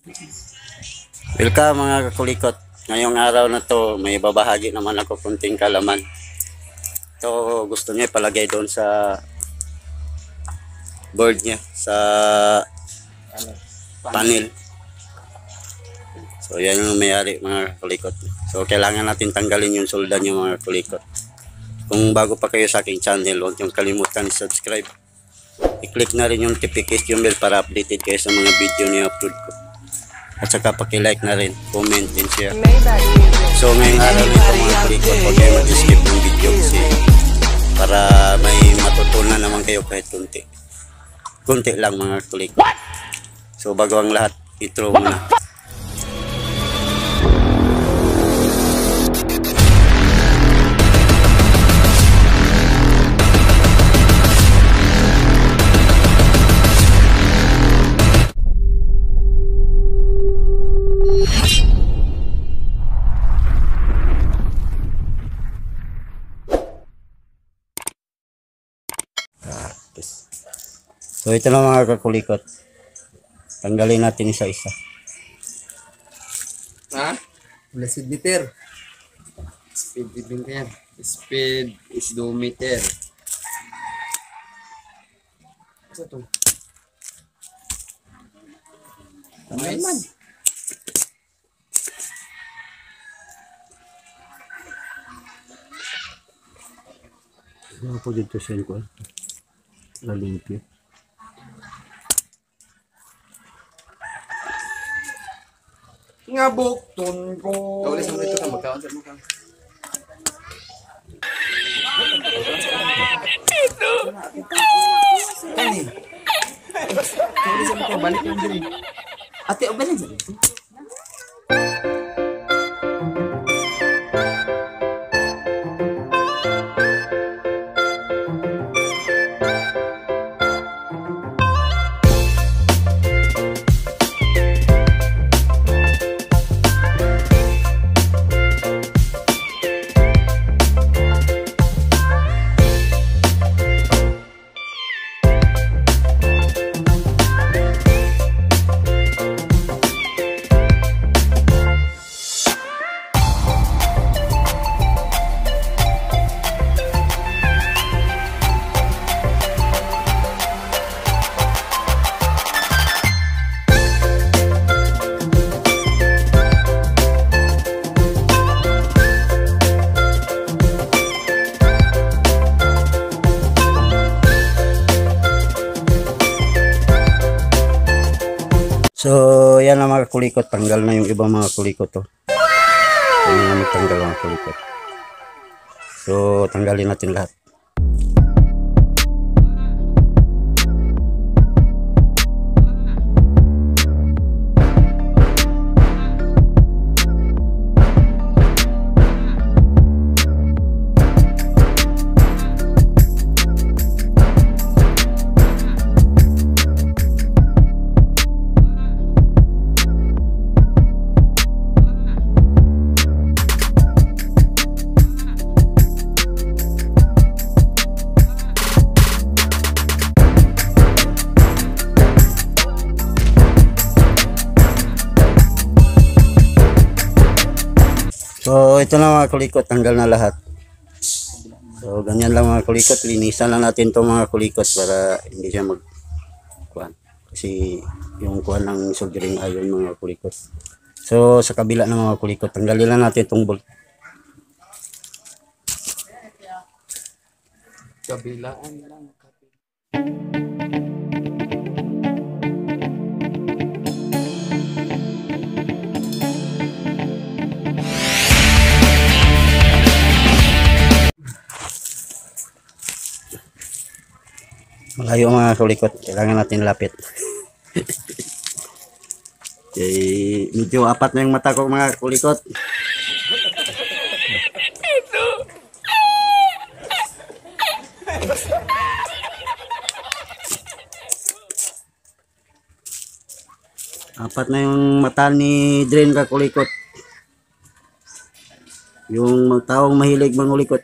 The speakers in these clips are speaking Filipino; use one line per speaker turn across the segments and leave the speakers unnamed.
Welcome mga kakulikot. Ngayong araw na to, may babahagi naman ako kunting kalaman. Ito gusto niya palagay doon sa board niya, sa panel. So yan yung may-ari mga kakulikot. So kailangan natin tanggalin yung solda niya mga kakulikot. Kung bago pa kayo sa aking channel, huwag niyong kalimutan i-subscribe. I-click na rin yung notification bell para updated kayo sa mga video na i-upload ko. At saka paki-like na rin, comment and share. So ngayong araw nito mga kakulikot, huwag kayo mag-skip ng video kasi para may matutunan naman kayo kahit kunti. Kunti lang mga kakulikot. So bago ang lahat, intro muna. So ito na mga kakulikot. Tanggalin natin isa-isa.
Ha? Blessed meter. Speed meter. Speed is meter. Ano ito? Tamay man.
Ano po dito sa ko? Lalimpyo.
Nga bukton ko. Kaulis mo dito ka magkaon sa mukha. Kani. Kaulis mo ko balik lang diri. Ate oben sa dito.
So yan na mga kulikot, tanggal na yung ibang mga kulikot to. Yan na magtanggal mga kulikot. So tanggalin natin lahat. So ito na mga kulikot, tanggal na lahat. So ganyan lang mga kulikot, linisan lang natin itong mga kulikot para hindi siya kuhan. Kasi yung kuhan ng soldering iron mga kulikot. So sa kabila ng mga kulikot, tanggalin lang natin itong bolt.
Kabilaan lang.
Malayo mga kulikot, kailangan natin lapit. Okay, medyo apat na yung mata ko mga kulikot. Apat na yung mata ni Dren kakulikot. Yung taong mahilig mangulikot.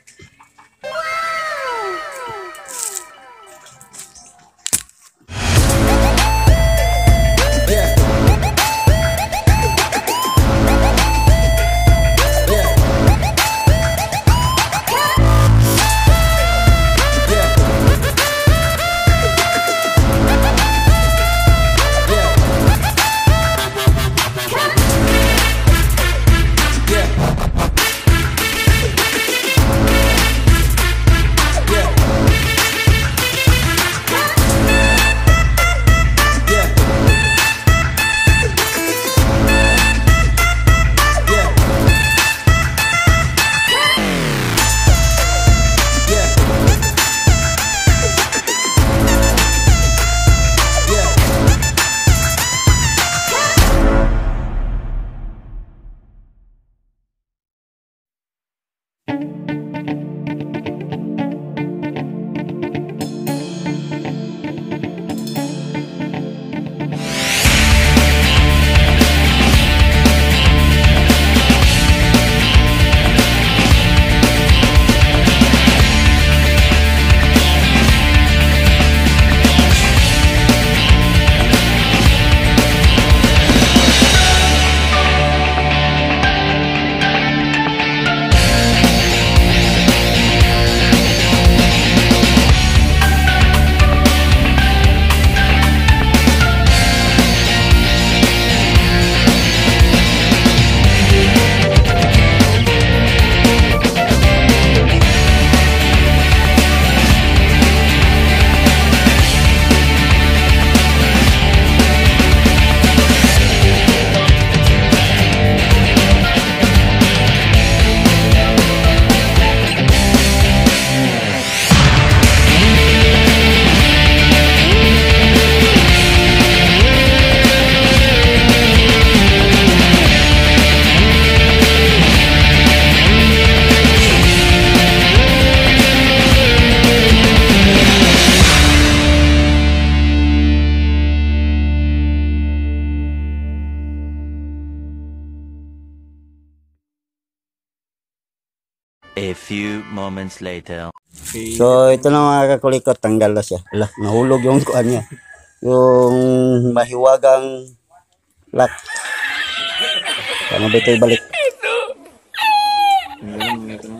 A few moments later.
Okay.
So, ito na mga kakulikot, tanggal na siya. Ala, nahulog yung kuan niya. Yung mahiwagang lock. Paano ba ito ibalik?
Tanggalin mo ito.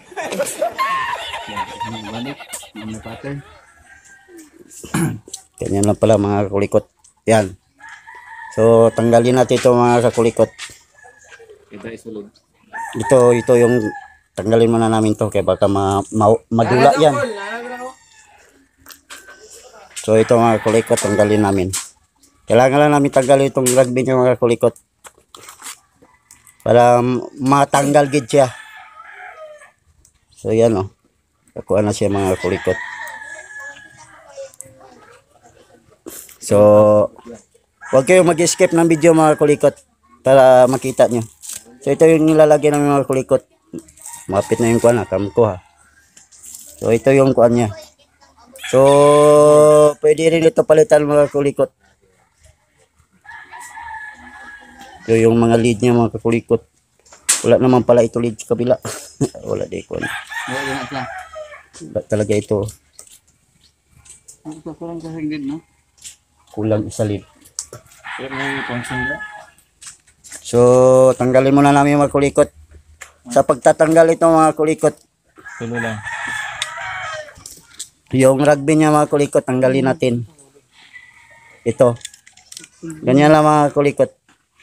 Balik. Ano pattern?
Ganyan lang pala mga kakulikot. Yan. So, tanggalin natin ito mga kakulikot.
Ito isulod.
Ito yung tanggalin muna namin to kaya baka madula yan. So, ito mga kakulikot, tanggalin namin. Kailangan lang namin tanggalin itong rugby niya mga kakulikot. Para matanggal gid siya. So, yan o. Kakuha na siya mga kakulikot. So, huwag kayong mag-skip ng video mga kulikot para makita nyo. So, ito yung nilalagyan ng mga kulikot. Mapit na yung kuha na, ko ha. So, ito yung kuha niya. So, pwede rin ito palitan mga kulikot. Ito yung mga lead niya mga kulikot. Wala naman pala ito lead sa kabila. Wala di kuha.
Wala na siya.
Wala talaga ito.
Kurang kasing din, no?
Kulang isa lead.
Pero may function na.
So, tanggalin muna namin mga kulikot. Sa pagtatanggal ito mga kulikot,
Tulo lang.
yung rugby niya mga kulikot, tanggalin natin. Ito. Ganyan lang mga kulikot.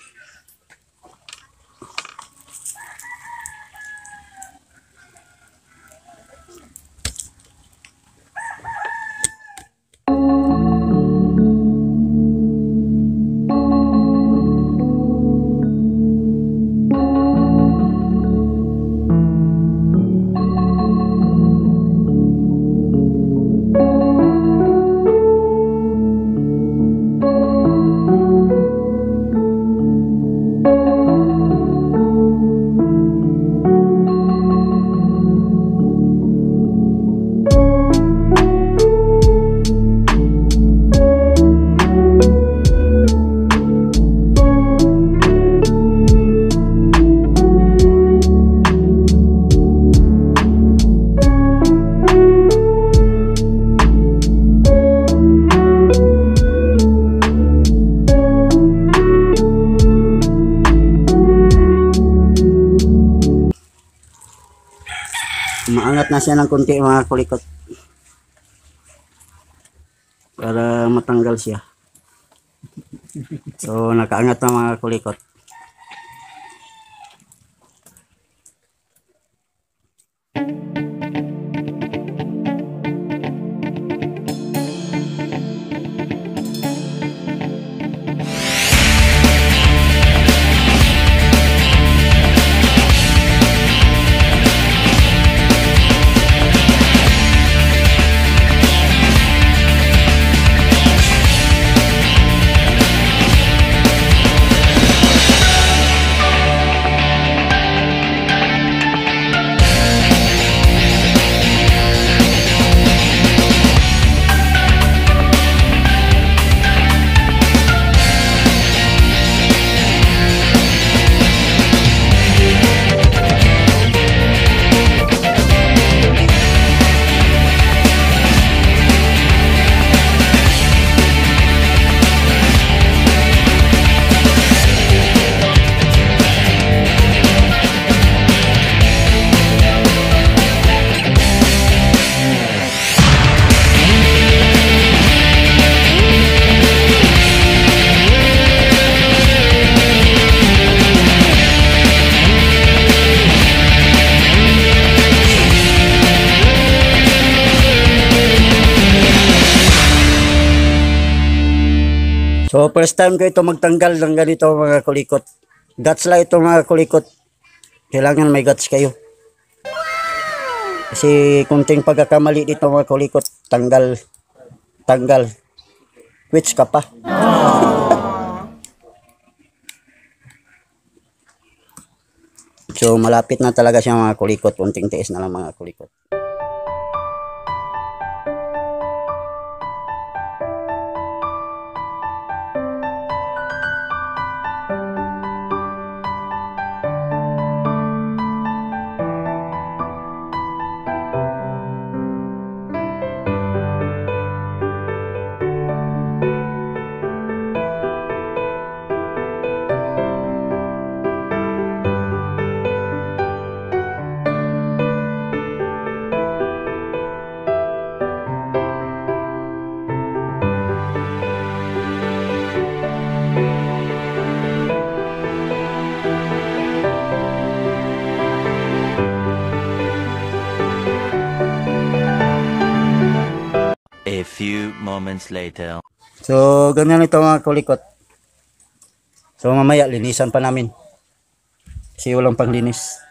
Maangat na siya ng konti mga kulikot para matanggal siya. So nakaangat na mga kulikot. So first time ko ito magtanggal ng ganito mga kulikot. Guts lang ito mga kulikot. Kailangan may guts kayo. Kasi kunting pagkakamali dito mga kulikot, tanggal. Quits ka pa. So malapit na talaga siya mga kulikot. Kunting tiis na lang mga kulikot.
moments later.
So, ganyan ito mga kulikot. So, mamaya linisan pa namin. Kasi walang panglinis.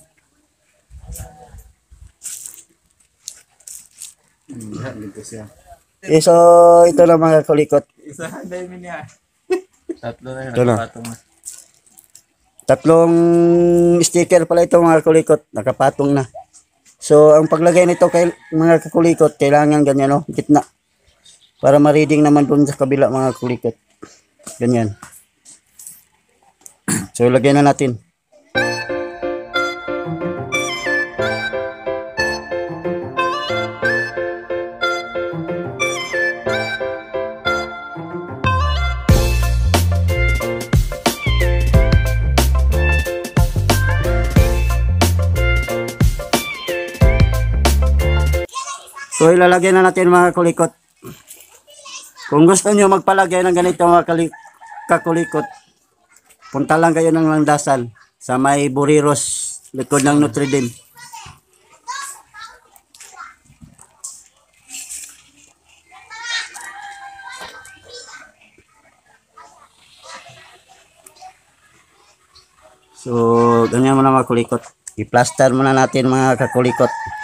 Dito siya.
So, ito na mga kulikot.
Isa, dahil niya. Tatlo na yun.
Ito na.
Nakapatong na.
Tatlong sticker pala ito mga kulikot. Nakapatong na. So, ang paglagay nito kay mga kulikot, kailangan ganyan, no? Gitna. Para ma-reading naman dun sa kabila mga kulikot. Ganyan. So, lagyan na natin. So, ilalagay na natin mga kulikot. Kung gusto nyo magpalagay ng ganito mga kakulikot, punta lang kayo ng Landasan sa may Buriros, likod ng Notre Dame. So, ganyan mo na mga kulikot. I-plaster muna natin mga kakulikot.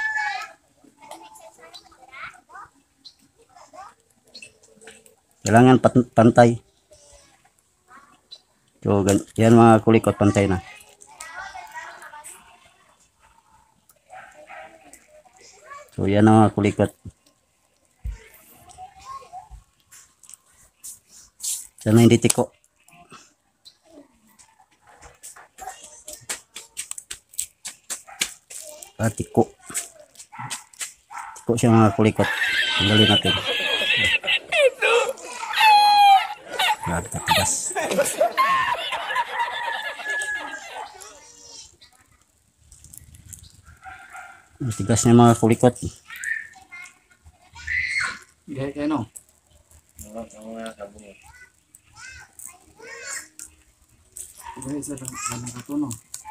Kailangan pantay. So, yan mga kulikot, pantay na. So, yan ang mga kulikot. Sana hindi tiko. Tiko. Tiko siya mga kulikot. Tanggalin natin. Tigas. Tigas niya mga kulikot.
Gaya kayo, no? Gaya sa lang ito, no?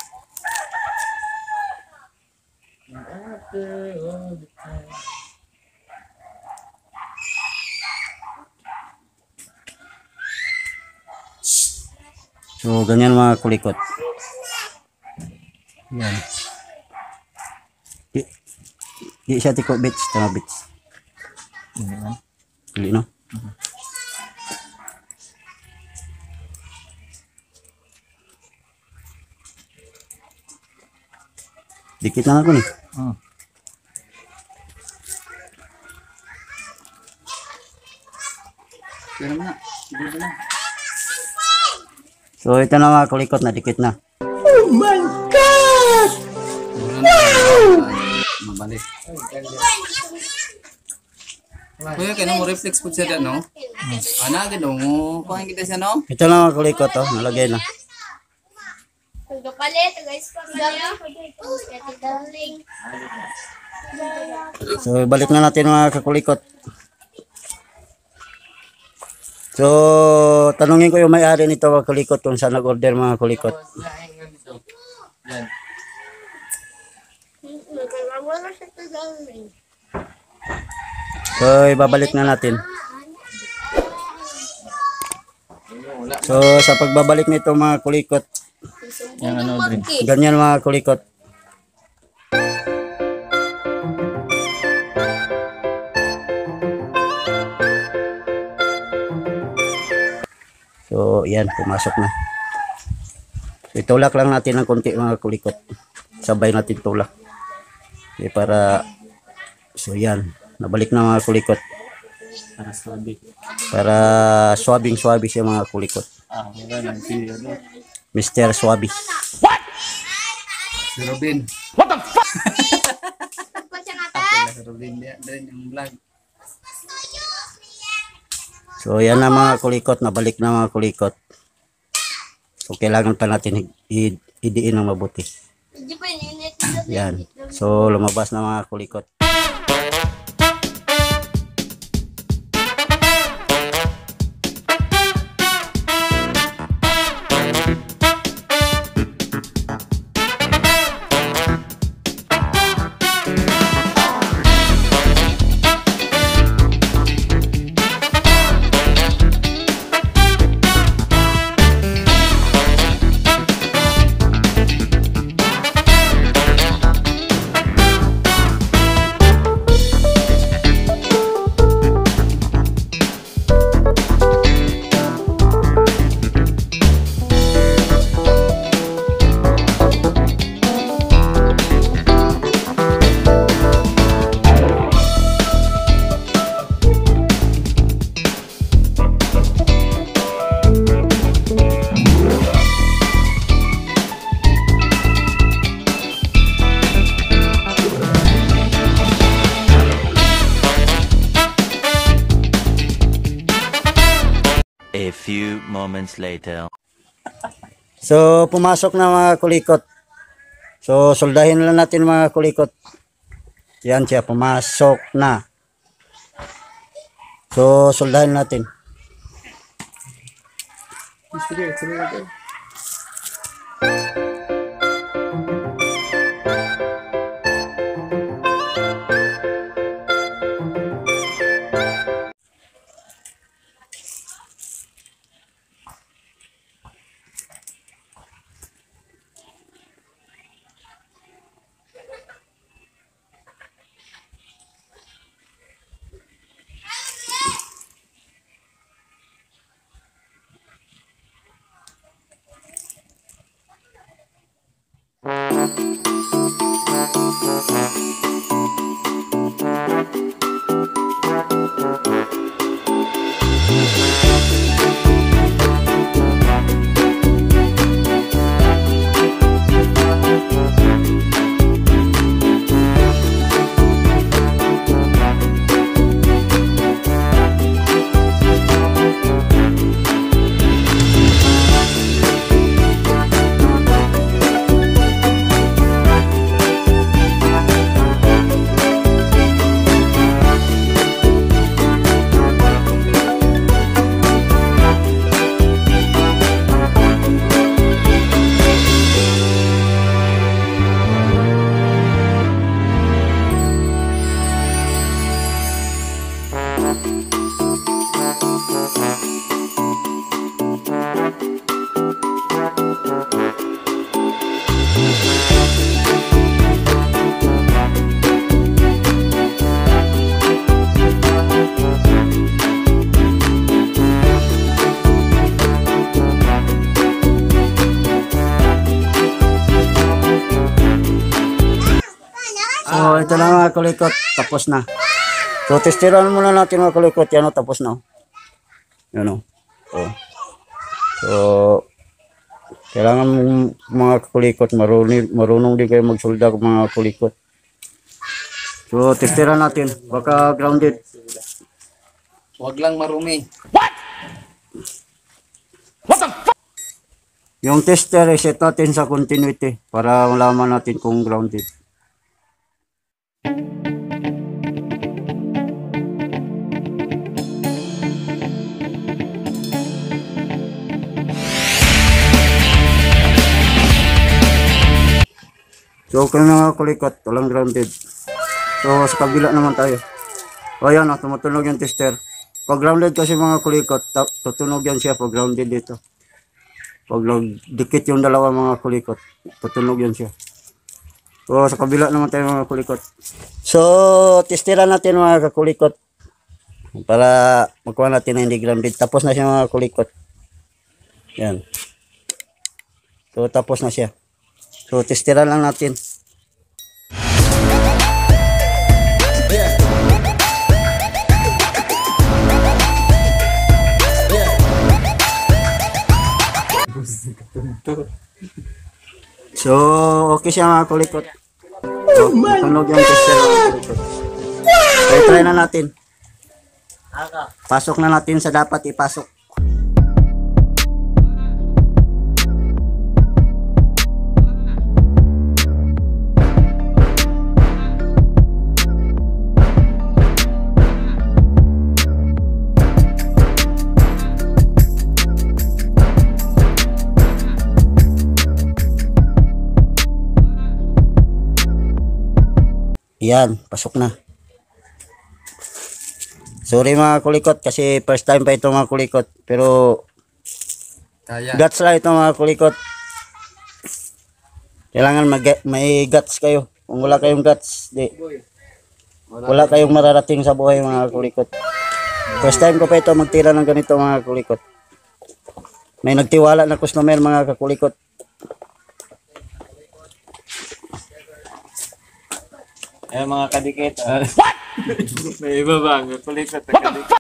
So, ganyan mga kulikot. Yan. Di siya tiko bits, tama bits. Hindi, no? Dikit na ako nih.
Kaya naman na. Dito na.
So, ito na mga kulikot na dikit na.
Mabalik. Kuya, kaya mo reflex po siya no? Ana, gano'n mo. Kuhaan kita siya, no?
Ito na mga kulikot, oh. Nalagay na.
Pagkapalit, guys, darling.
So, balik na natin mga kakulikot. So, tanungin ko yung may-ari nito mga kulikot kung saan nag-order mga kulikot.
Yan.
Wala siya to darling.
So, ibabalik na natin. So, sa pagbabalik nito mga kulikot,
Yan ano, Drin.
ganyan mga kulikot. So, yan, pumasok na. So, itulak lang natin ng konti mga kulikot. Sabay natin tulak. Okay, para, so yan, nabalik na mga kulikot.
Para sabi.
Para swabing-swabi siya mga kulikot.
Wala lang. Si, ano?
Mr. Swabi.
Si Robin.
Pagpa siya nga ta.
Si Robin. Yan yung vlog.
So, yan na mga kulikot. Nabalik na mga kulikot. So, kailangan pa natin idiin ng mabuti.
Hindi pa yun.
Yan. So, lumabas na mga kulikot.
moments later.
So, pumasok na mga kulikot. So, soldahin lang natin mga kulikot. Yan siya, pumasok na. So, soldahin natin.
Sige, sige.
So, ito na mga kulikot. Tapos na. So, testiran muna natin mga kulikot. Yan o, tapos na. Yan o. So, kailangan mga kulikot, marunong din kayo magsulda mga kulikot. So, testiran natin. Baka grounded.
Huwag lang marumi.
Yung tester, set natin sa continuity para malaman natin kung grounded. So, okay na mga kulikot, walang grounded. So, sa kabila naman tayo. O yan, tumutunog yung tester. Pag grounded kasi mga kulikot, tutunog yan siya pag grounded dito. Pag dikit yung dalawa mga kulikot, tutunog yan siya. So, sa kabila naman tayo mga kulikot. So, testiran natin mga kulikot. Para magkuha natin na hindi grounded. Tapos na siya mga kulikot. Yan. So, tapos na siya. So, testiran lang natin. So, okay siya mga kulikot. So, tunog yung tester mga kulikot. So, try na natin. Pasok na natin sa dapat ipasok. Yan, pasok na. Sorry mga kulikot kasi first time pa ito mga kulikot. Pero
Kaya.
guts lang ito mga kulikot. Kailangan may guts kayo. Kung wala kayong guts, wala kayong mararating sa buhay mga kulikot. First time ko pa ito magtira ng ganito mga kulikot. May nagtiwala na customer mga kakulikot.
Eh mga kadikit. What? May iba ba? May kulikot na kadikit.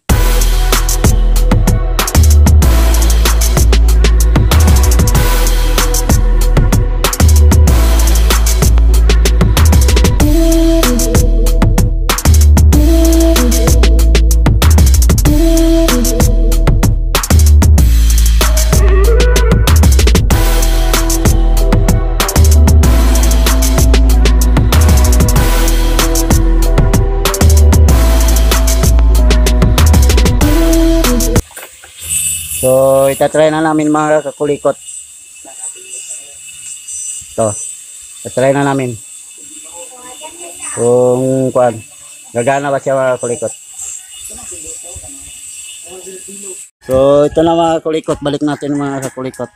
So, itatry na namin mga kakulikot. Ito. Itatry na namin. Kung kuan. Gagana ba siya mga kakulikot? So, ito na mga kakulikot. Balik natin mga kakulikot.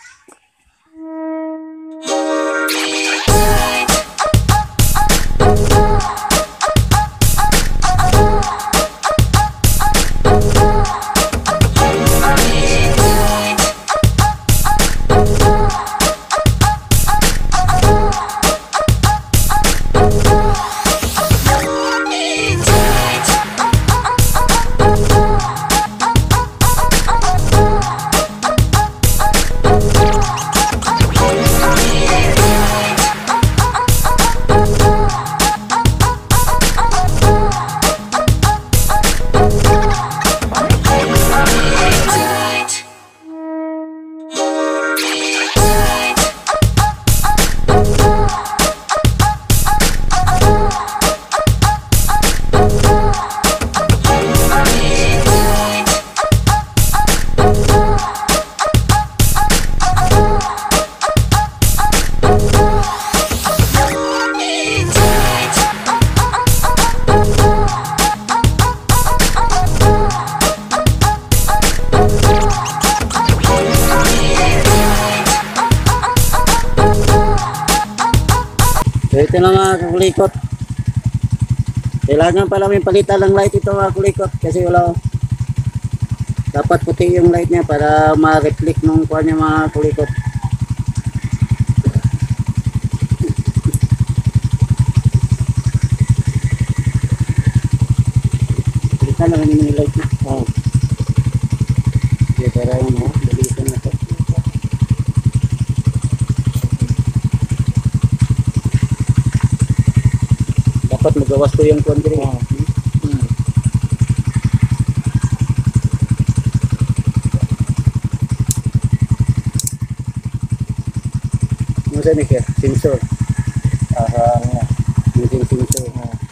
So ito na mga kakulikot. Kailangan pa namin palitan ng light ito mga kakulikot kasi wala dapat puti yung light niya para ma-reflect nung kuha niya mga kakulikot. Palitan na namin yung light niya. Oh. Okay, para yun mo. Dalitan na ito. Dapat magawas ko yung kuwan diri. Masa ni kaya? Sensor. Aha, using sensor.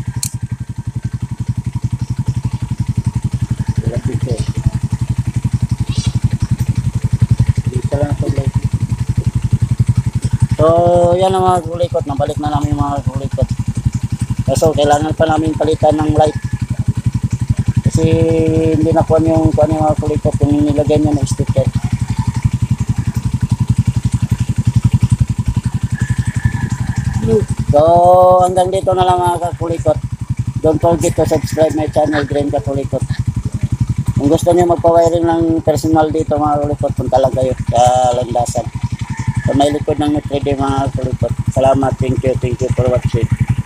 Wala sensor. Isa lang ito light. So, yan ang mga kulikot. Nabalik na namin yung mga kulikot. So, kailangan pa namin palitan ng light. Kasi hindi na kuwan yung mga kulikot kung nilagay niya ng sticker. So, hanggang dito na lang mga kakulikot. Don't forget to subscribe my channel, Green Kakulikot. Kung gusto niyo magpa-wiring ng personal dito mga kakulikot, punta lang kayo sa Landasan. So, may likod ng Notre Dame mga kakulikot. Salamat, thank you for watching.